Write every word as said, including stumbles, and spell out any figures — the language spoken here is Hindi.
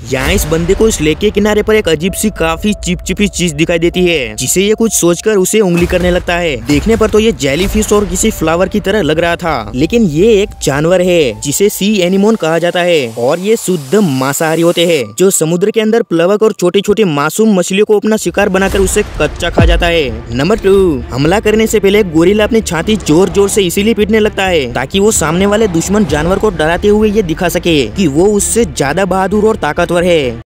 यहाँ इस बंदे को इस लेक के किनारे पर एक अजीब सी काफी चिपचिपी चीज दिखाई देती है, जिसे ये कुछ सोचकर उसे उंगली करने लगता है। देखने पर तो ये जेलीफिश और किसी फ्लावर की तरह लग रहा था, लेकिन ये एक जानवर है जिसे सी एनिमोन कहा जाता है और ये शुद्ध मांसाहारी होते हैं, जो समुद्र के अंदर प्लवक और छोटे छोटे मासूम मछलियों को अपना शिकार बनाकर उसे कच्चा खा जाता है। नंबर टू, हमला करने से पहले गोरिल्ला अपनी छाती जोर जोर से इसीलिए पीटने लगता है ताकि वो सामने वाले दुश्मन जानवर को डराते हुए ये दिखा सके कि वो उससे ज्यादा बहादुर और ताकतवर है।